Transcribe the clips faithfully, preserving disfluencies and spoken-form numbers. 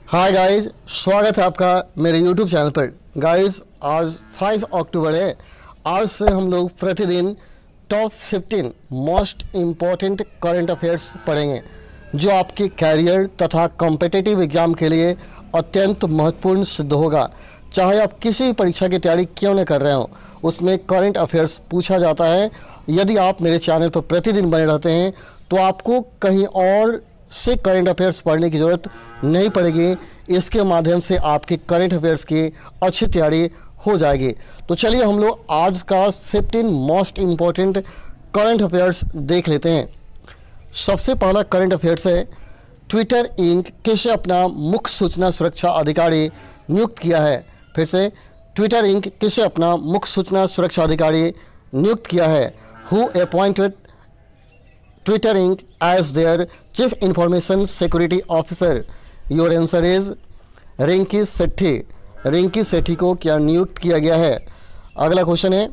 Hi guys, स्वागत है आपका मेरे यूट्यूब चैनल पर। गाइस, आज पाँच अक्टूबर है। आज से हम लोग प्रतिदिन top fifteen most important current affairs पढ़ेंगे, जो आपके कैरियर तथा कॉम्पिटिटिव एग्जाम के लिए अत्यंत महत्वपूर्ण सिद्ध होगा। चाहे आप किसी भी परीक्षा की तैयारी क्यों न कर रहे हो, उसमें करंट अफेयर्स पूछा जाता है। यदि आप मेरे चैनल पर प्रतिदिन बने रहते हैं तो आपको कहीं और से करंट अफेयर्स पढ़ने की ज़रूरत नहीं पड़ेगी। इसके माध्यम से आपके करंट अफेयर्स की अच्छी तैयारी हो जाएगी। तो चलिए हम लोग आज का fifteen most important current affairs देख लेते हैं। सबसे पहला करंट अफेयर्स है, ट्विटर इंक किसे अपना मुख्य सूचना सुरक्षा अधिकारी नियुक्त किया है। फिर से, ट्विटर इंक किसे अपना मुख्य सूचना सुरक्षा अधिकारी नियुक्त किया है। Who appointed Twitter Inc as their Chief Information Security Officer? Your answer is Rinki Sethi. Rinki Sethi को क्या नियुक्त किया गया है। अगला क्वेश्चन है,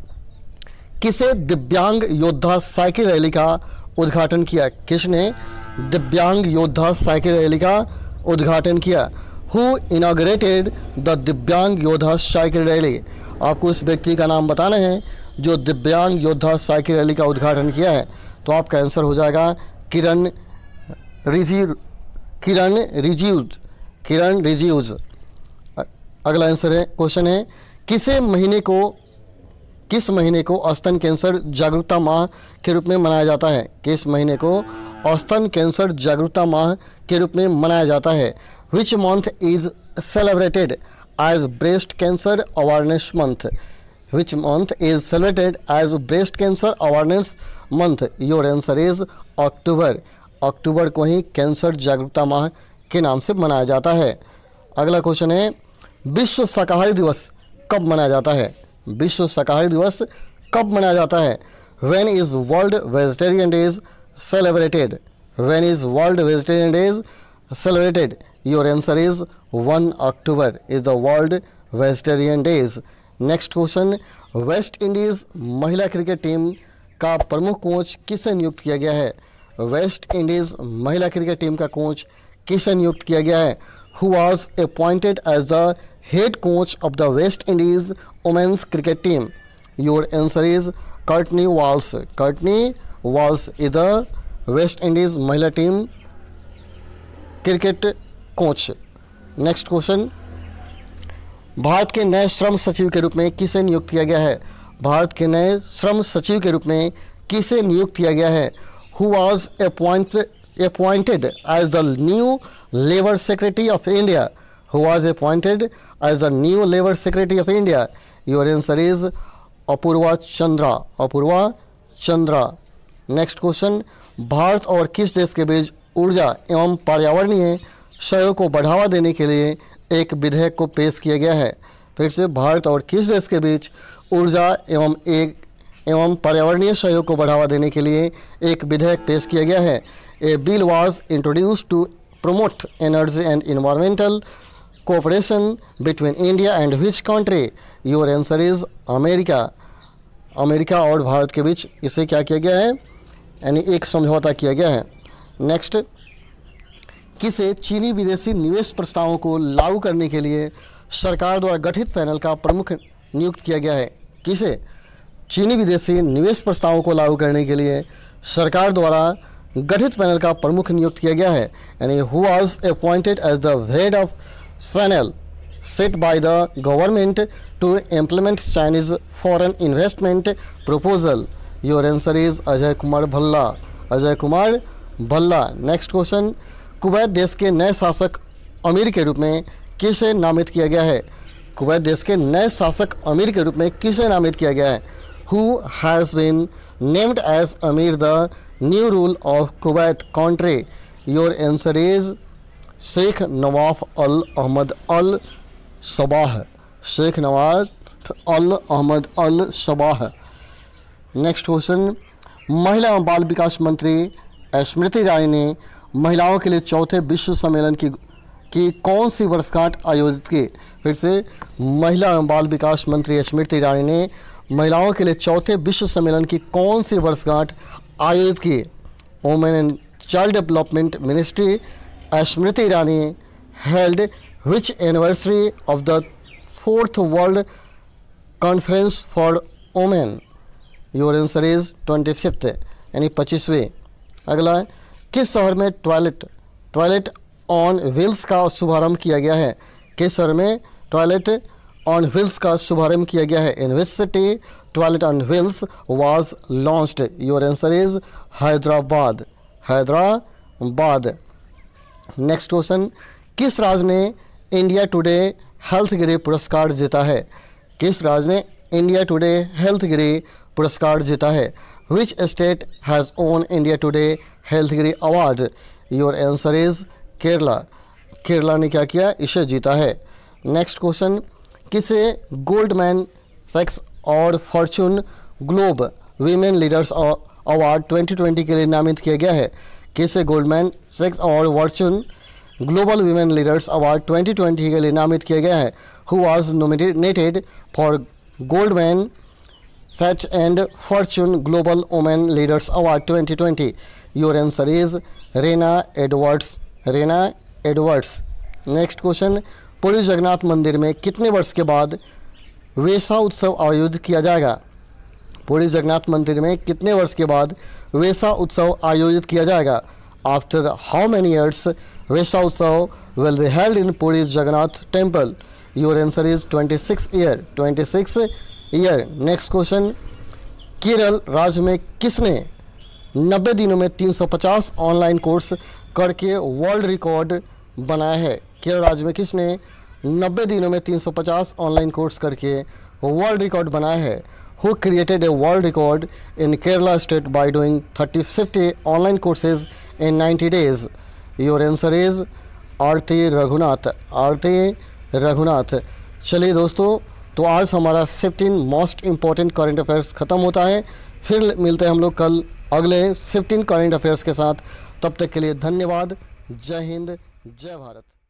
किसे दिव्यांग योद्धा साइकिल रैली का उद्घाटन किया। किसने दिव्यांग योद्धा साइकिल रैली का उद्घाटन किया। Who inaugurated the दिव्यांग योद्धा साइकिल रैली? आपको इस व्यक्ति का नाम बताना है जो दिव्यांग योद्धा साइकिल रैली का उद्घाटन किया है। तो आपका आंसर हो जाएगा किरण रिजिजू। किरण रिजिजू किरण रिजिजू अगला आंसर है, क्वेश्चन है, किसे महीने को किस महीने को स्तन कैंसर जागरूकता माह के रूप में मनाया जाता है। किस महीने को स्तन कैंसर जागरूकता माह के रूप में मनाया जाता है। Which month is celebrated as breast cancer awareness month. Which month is celebrated as breast cancer awareness month? Your answer is October. अक्टूबर को ही कैंसर जागरूकता माह के नाम से मनाया जाता है। अगला क्वेश्चन है, विश्व शाकाहारी दिवस कब मनाया जाता है। विश्व शाकाहारी दिवस कब मनाया जाता है। When is World Vegetarian Days celebrated? When is World Vegetarian Days celebrated? Your answer is one October is the World Vegetarian Days. Next question, West Indies महिला क्रिकेट टीम का प्रमुख कोच किसे नियुक्त किया गया है। वेस्ट इंडीज़ महिला cricket team का कोच किसे नियुक्त किया गया है। Who was appointed as the head coach of the West Indies women's cricket team. Your answer is Courtney Walsh. Courtney Walsh is the West Indies महिला team cricket coach. Next question, Bharat के नए श्रम सचिव के रूप में किसे नियुक्त किया गया है। भारत के नए श्रम सचिव के रूप में किसे नियुक्त किया गया है। Who was appointed as the new labour secretary of India. Who was appointed as the new labour secretary of India. Your answer is Apurva Chandra. Apurva Chandra. Next question, Bharat और किस देश के बीच ऊर्जा एवं पर्यावरणीय सहयोग को बढ़ावा देने के लिए एक विधेयक को पेश किया गया है। फिर से, भारत और किस देश के बीच ऊर्जा एवं एक एवं पर्यावरणीय सहयोग को बढ़ावा देने के लिए एक विधेयक पेश किया गया है। A bill was introduced to promote energy and environmental cooperation between India and which country. Your answer is America. America और भारत के बीच इसे क्या किया गया है, यानी एक समझौता किया गया है। नेक्स्ट, किसे चीनी विदेशी निवेश प्रस्तावों को लागू करने के लिए सरकार द्वारा गठित पैनल का प्रमुख नियुक्त किया गया है। किसे चीनी विदेशी निवेश प्रस्तावों को लागू करने के लिए सरकार द्वारा गठित पैनल का प्रमुख नियुक्त किया गया है। यानी who was appointed as the head of channel set by the government to implement Chinese foreign investment proposal. Your answer is Ajay Kumar Bhalla. Ajay Kumar Bhalla. Next question, Kuwait देश के नए शासक अमीर के रूप में किसे नामित किया गया है। कुवैत देश के नए शासक अमीर के रूप में किसे नामित किया गया है। Who has been named as emir the new rule of Kuwait country. Your answer is Sheikh Nawaf Al Ahmad Al Sabah. Sheikh Nawaf Al Ahmad Al Sabah. Next question, महिला एवं बाल विकास मंत्री स्मृति ईरानी ने महिलाओं के लिए चौथे विश्व सम्मेलन की की कौन सी वर्षगांठ आयोजित की। फिर से, महिला एवं बाल विकास मंत्री स्मृति ईरानी ने महिलाओं के लिए चौथे विश्व सम्मेलन की कौन सी वर्षगांठ आयोजित की। Women and child development ministry Smriti Irani held which anniversary of the fourth World Conference for Women? Your answer is twenty-fifth, यानी पच्चीसवीं। अगला है, किस शहर में टॉयलेट टॉयलेट ऑन व्हील्स का शुभारंभ किया गया है? किस शहर में टॉयलेट ऑन व्हील्स का शुभारंभ किया गया है? In which city toilet on wheels was launched? Your answer is Hyderabad, Hyderabad. Next question, किस राज्य ने इंडिया टुडे हेल्थ गिरी पुरस्कार जीता है? किस राज्य ने इंडिया टुडे हेल्थ गिरी पुरस्कार जीता है? Which state has won India Today health Giri award? Your answer is Kerala, Kerala ने क्या किया? इसे जीता है। नेक्स्ट क्वेश्चन, किसे गोल्डमैन सैक्स और Fortune Globe women leaders award twenty twenty के लिए नामित किया गया है? किसे गोल्डमैन सैक्स और Fortune Global women leaders award twenty twenty के लिए नामित किया गया है? Who was nominated for Goldman सैक्स and Fortune Global women leaders award twenty twenty? Your answer is Rena Edwards, Rena Edwards. Next question, Puri Jagannath मंदिर में कितने वर्ष के बाद वेसा उत्सव आयोजित किया जाएगा? पुरी जगन्नाथ मंदिर में कितने वर्ष के बाद वेसा उत्सव आयोजित किया जाएगा? After how many years Vesa utsav will be held in Puri Jagannath temple? Your answer is twenty six year, twenty six year. Next question, Kerala राज्य में किसने नब्बे दिनों में तीन सौ पचास ऑनलाइन कोर्स करके वर्ल्ड रिकॉर्ड बनाया है? केरल राज्य में किसने नब्बे दिनों में तीन सौ पचास ऑनलाइन कोर्स करके वर्ल्ड रिकॉर्ड बनाया है? Who created a world record in Kerala state by doing thirty fifty online courses in ninety days? Your answer is Aarti Raghunath, Aarti Raghunath. चलिए दोस्तों, तो आज हमारा fifteen most important current affairs ख़त्म होता है। फिर मिलते हैं हम लोग कल अगले फिफ्टीन करंट अफेयर्स के साथ। तब तक के लिए धन्यवाद। जय हिंद, जय भारत।